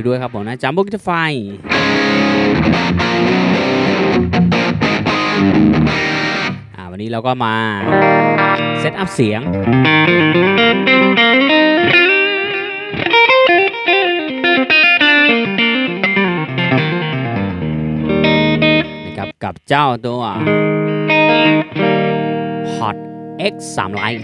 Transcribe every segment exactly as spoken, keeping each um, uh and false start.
ด้วยครับผมนะจัมโบ้กิตไฟอ่าวันนี้เราก็มาเซตอัพเสียงนะครับกับเจ้าตัว Hot เอ็กซ์ สาม Lite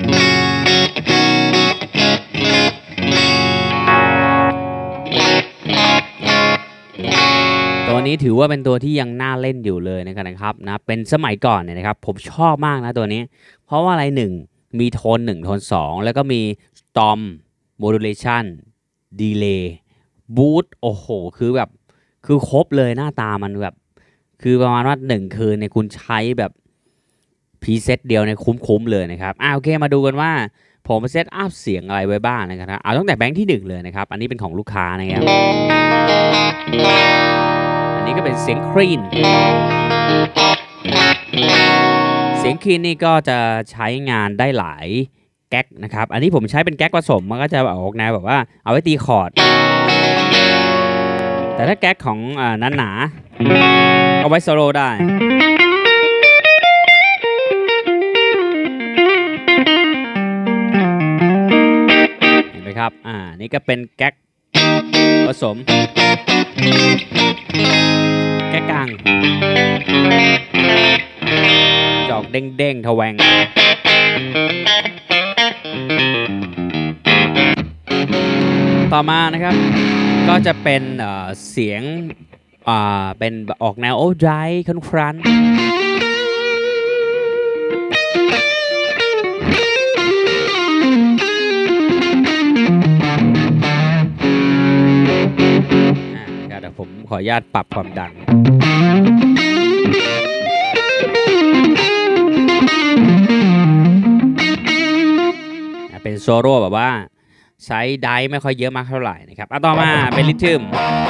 ตัวนี้ถือว่าเป็นตัวที่ยังน่าเล่นอยู่เลยนะครับนะเป็นสมัยก่อนเนี่ยนะครับผมชอบมากนะตัวนี้เพราะว่าอะไรหนึ่งมีโทนหนึ่งโทนสองแล้วก็มี Storm Modulation Delay Boost โอ้โหคือแบบคือครบเลยหน้าตามันแบบคือประมาณว่าหนึ่งคืนเนี่ยคุณใช้แบบพรีเซตเดียวเนี่ยคุ้มๆเลยนะครับอ่าโอเคมาดูกันว่าผมเซตอัพเสียงอะไรไว้บ้างนะครับเอาตั้งแต่แบงค์ที่หนึ่งเลยนะครับอันนี้เป็นของลูกค้านะครับอันนี้ก็เป็นเสียงคลีนเสียงคลีนนี่ก็จะใช้งานได้หลายแก๊กนะครับอันนี้ผมใช้เป็นแก๊กผสมมันก็จะออกแนวแบบว่าเอาไว้ตีคอร์ดแต่ถ้าแก๊กของอ่านั้นหนาเอาไว้โซโล่ได้ครับอ่านี่ก็เป็นแก๊กผสมแก๊กกลางจอกเด้งๆทแวงต่อมานะครับก็จะเป็นเอ่อเสียงอ่าเป็นออกแนวโอไดร์คอนครันผมขออนุญาตปรับความดังเป็นโซโล่แบบว่าใช้ไดร์ไม่ค่อยเยอะมากเท่าไหร่นะครับอ่ะต่อมาเป็นริทึม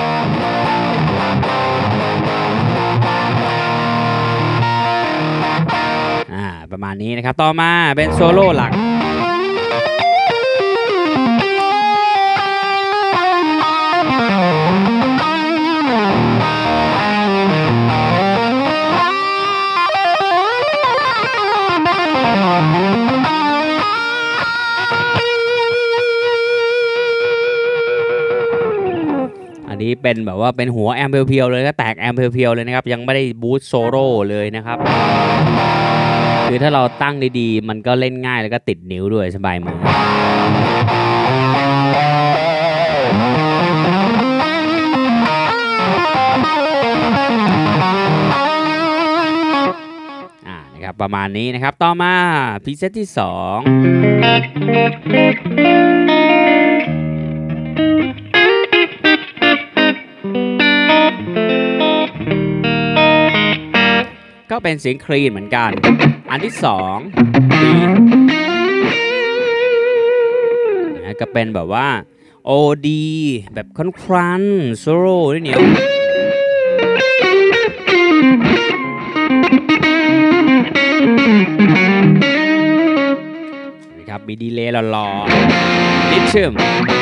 อ่าประมาณนี้นะครับต่อมาเป็นโซโล่หลักนี้เป็นแบบว่าเป็นหัวแอมเพียวๆเลยก็แตกแอมเพียวๆเลยนะครับยังไม่ได้บูสต์โซโล่เลยนะครับคือถ้าเราตั้งดีๆมันก็เล่นง่ายแล้วก็ติดนิ้วด้วยสบายมืออ่านะครับประมาณนี้นะครับต่อมาพรีเซตที่สองก็เป็นเสียงคลีนเหมือนกันอันที่สองบีนะก็เป็นแบบว่าโอดีแบบคอนครันโซโล่ด้วยเนี่ยนะครับมีดีเลย์หล่อๆนิดชื่ม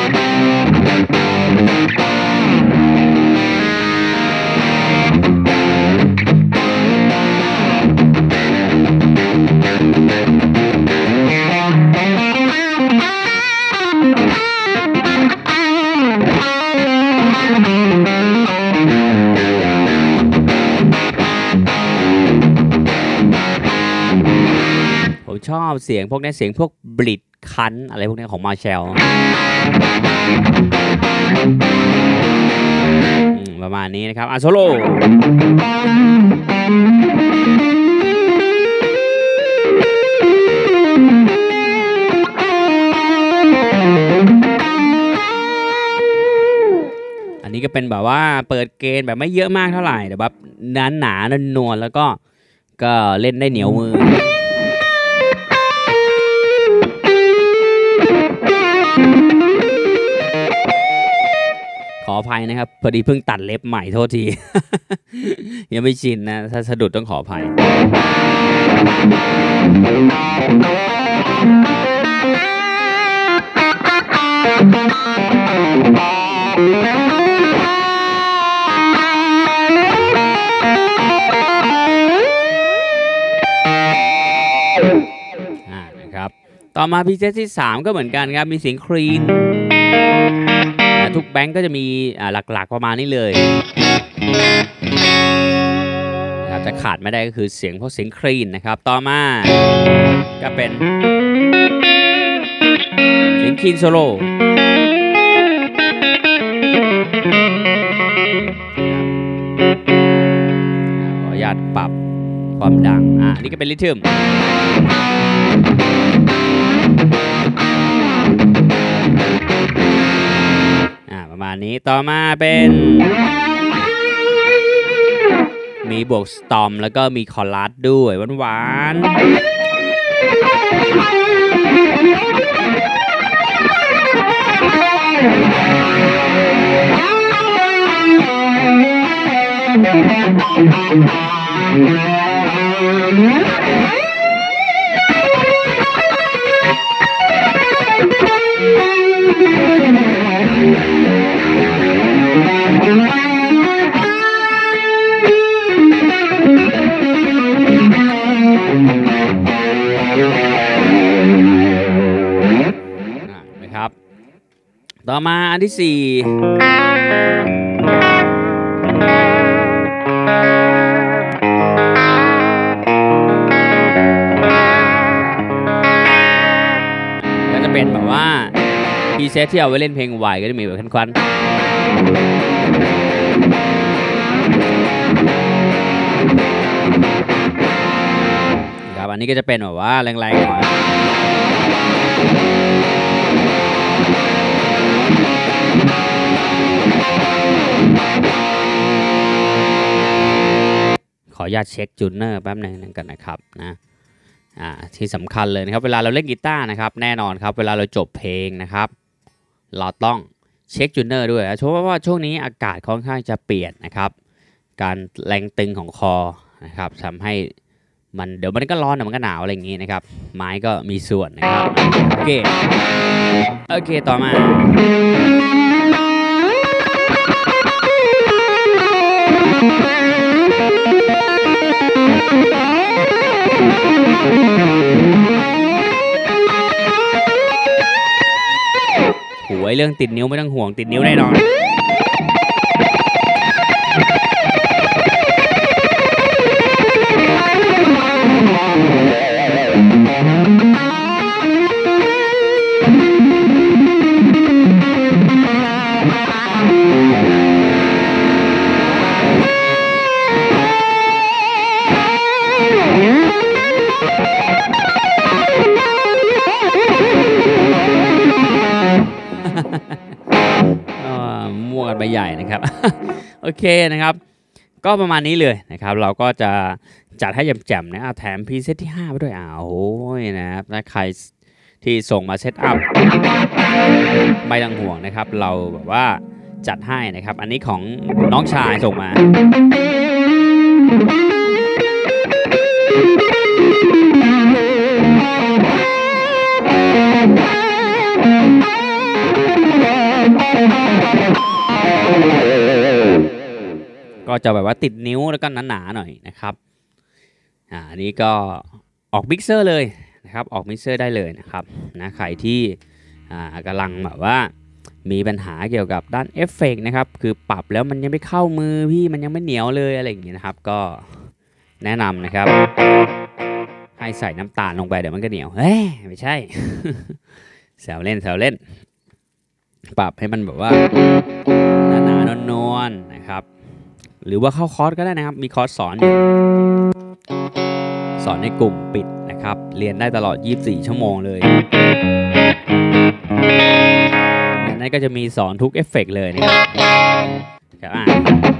ชอบเสียงพวกนี้เสียงพวกบลิดคันอะไรพวกนี้ของมาร์แชลประมาณนี้นะครับอ่ะโซโล่อันนี้ก็เป็นแบบว่าเปิดเกณฑ์แบบไม่เยอะมากเท่าไหร่แต่แบบหนาหนานวลแล้วก็ก็เล่นได้เหนียวมือขออภัยนะครับพอดีเพิ่งตัดเล็บใหม่โทษที ยังไม่ชินนะถ้าสะดุดต้องขออภัยต่อมาพรีเซตที่สามก็เหมือนกันครับมีเสียงคลีนทุกแบงก์ก็จะมีหลักๆประมาณนี้เลยนะครับจะขาดไม่ได้ก็คือเสียงเพราะเสียงคลีนนะครับต่อมาก็เป็นเสียงคลีนโซโล่ขออนุญาตปรับความดังอ่ะนี่ก็เป็นริทึมประมาณนี้ต่อมาเป็นมีบวกสตอมแล้วก็มีคอรัสด้วยหวานนะครับต่อมาอันที่สี่ก็จะเป็นแบบว่าพรีเซตที่เอาไว้เล่นเพลงไวก็จะมีแบบควันๆครับอันนี้ก็จะเป็นแบบว่าแรงๆหน่อยขออนุญาตเช็คจูนเนอร์แป๊บนึงกันนะครับนะอ่าที่สำคัญเลยนะครับเวลาเราเล่นกีตาร์นะครับแน่นอนครับเวลาเราจบเพลงนะครับเราต้องเช็คจูนเนอร์ด้วยเพราะว่าช่วงนี้อากาศค่อนข้างจะเปลี่ยนนะครับการแรงตึงของคอนะครับทำให้มันเดี๋ยวมันก็ร้อนเดี๋ยวมันก็หนาวอะไรอย่างงี้นะครับไม้ก็มีส่วนนะครับโอเคโอเคต่อมาหวยเรื่องติดนิ้วไม่ต้องห่วงติดนิ้วแน่นอนมั่วกันไปใหญ่นะครับโอเคนะครับก็ประมาณนี้เลยนะครับเราก็จะจัดให้แจ่มๆนะแถมพรีเซตที่ห้าไปด้วยอ้าวโอ้ยนะครับถ้าใครที่ส่งมาเซตอัพไม่ต้องห่วงนะครับเราแบบว่าจัดให้นะครับอันนี้ของน้องชายส่งมาก็จะแบบว่าติดนิ้วแล้วก็หนาๆหน่อยนะครับอ่าอันนี้ก็ออกมิกเซอร์เลยนะครับออกมิกเซอร์ได้เลยนะครับนะใครที่อ่ากำลังแบบว่ามีปัญหาเกี่ยวกับด้านเอฟเฟกต์นะครับคือปรับแล้วมันยังไม่เข้ามือพี่มันยังไม่เหนียวเลยอะไรอย่างเงี้ยนะครับก็แนะนำนะครับให้ใส่น้ำตาลลงไปเดี๋ยวมันก็เหนียวเฮ้ยไม่ใช่ แซวเล่นแซวเล่นปรับให้มันแบบว่าหนาๆนวลๆนะครับหรือว่าเข้าคอร์สก็ได้นะครับมีคอร์สสอนอยู่สอนในกลุ่มปิดนะครับเรียนได้ตลอดยี่สิบสี่ชั่วโมงเลยในนั้นก็จะมีสอนทุกเอฟเฟกต์เลยนะครับครับอ่ะ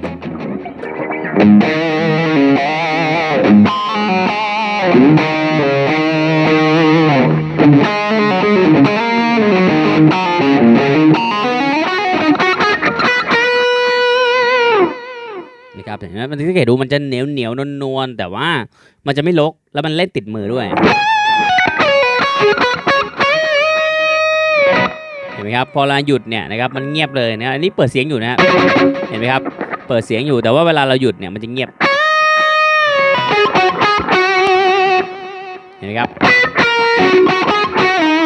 นะครับเห็นไหมมันสังเกตดูมันจะเหนียวเหนียวนวลๆแต่ว่ามันจะไม่ลกแล้วมันเล่นติดมือด้วยเห็นไหมครับพอเราหยุดเนี่ยนะครับมันเงียบเลยนะอันนี้เปิดเสียงอยู่นะเห็นไหมครับเปิดเสียงอยู่แต่ว่าเวลาเราหยุดเนี่ยมันจะเงียบเห็นไหมครับ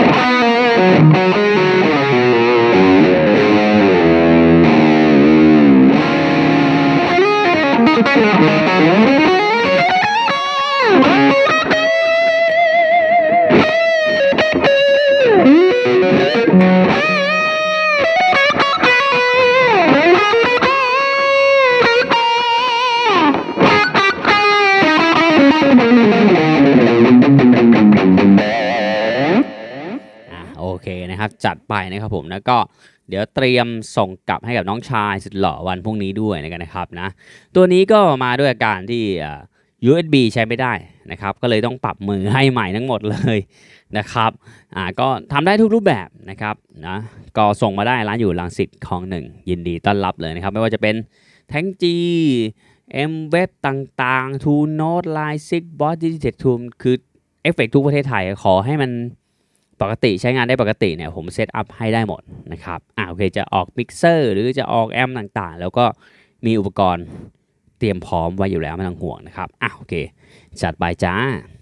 โอเคนะครับจัดไปนะครับผมแล้วก็เดี๋ยวเตรียมส่งกลับให้กับน้องชายสุดหล่อวันพรุ่งนี้ด้วยนะครับนะตัวนี้ก็มาด้วยอาการที่ ยู เอส บี ใช้ไม่ได้นะครับก็เลยต้องปรับมือให้ใหม่ทั้งหมดเลยนะครับอ่าก็ทำได้ทุกรูปแบบนะครับนะก็ส่งมาได้ร้านอยู่รังสิตคลองหนึ่งยินดีต้อนรับเลยนะครับไม่ว่าจะเป็นแทงจีเอ็มเว็บต่างๆทูโนตไลน์ซิกบอสดิจิทัลทูมคือเอฟเฟกต์ทุกประเทศไทยขอให้มันปกติใช้งานได้ปกติเนี่ยผมเซตอัพให้ได้หมดนะครับอ่าโอเคจะออกมิกเซอร์หรือจะออกแอมป์ต่างๆแล้วก็มีอุปกรณ์เตรียมพร้อมไว้อยู่แล้วไม่ต้องห่วงนะครับอ่ะโอเคจัดไปจ้า